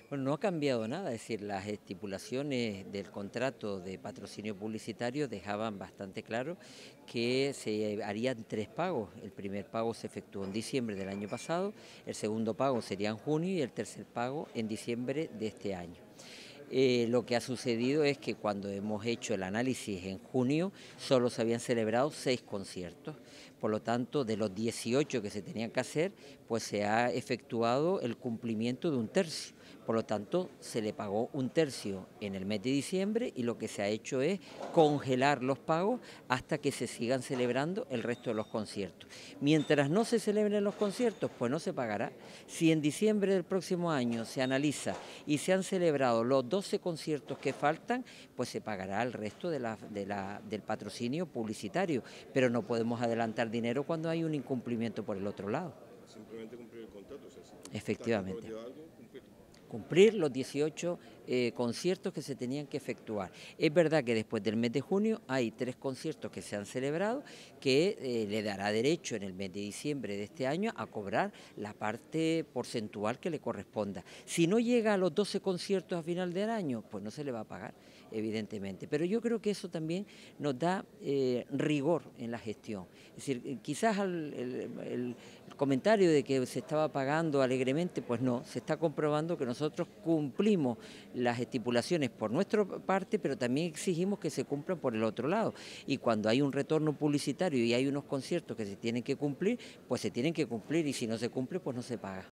Bueno, no ha cambiado nada, es decir, las estipulaciones del contrato de patrocinio publicitario dejaban bastante claro que se harían tres pagos. El primer pago se efectuó en diciembre del año pasado, el segundo pago sería en junio y el tercer pago en diciembre de este año. Lo que ha sucedido es que cuando hemos hecho el análisis en junio, solo se habían celebrado 6 conciertos. Por lo tanto, de los 18 que se tenían que hacer, pues se ha efectuado el cumplimiento de un tercio. Por lo tanto, se le pagó un tercio en el mes de diciembre y lo que se ha hecho es congelar los pagos hasta que se sigan celebrando el resto de los conciertos. Mientras no se celebren los conciertos, pues no se pagará. Si en diciembre del próximo año se analiza y se han celebrado los 12 conciertos que faltan, pues se pagará el resto del patrocinio publicitario, pero no podemos adelantar dinero cuando hay un incumplimiento por el otro lado. Simplemente cumplir el contrato, o sea, si estás Efectivamente. comprometido a algo, cumplir. Cumplir los 18 conciertos que se tenían que efectuar. Es verdad que después del mes de junio hay 3 conciertos que se han celebrado que le dará derecho en el mes de diciembre de este año a cobrar la parte porcentual que le corresponda. Si no llega a los 12 conciertos a final del año, pues no se le va a pagar, evidentemente. Pero yo creo que eso también nos da rigor en la gestión. Es decir, quizás el comentario de que se estaba pagando alegremente, pues no, se está comprobando que nosotros cumplimos las estipulaciones por nuestra parte, pero también exigimos que se cumplan por el otro lado. Y cuando hay un retorno publicitario y hay unos conciertos que se tienen que cumplir, pues se tienen que cumplir y si no se cumple, pues no se paga.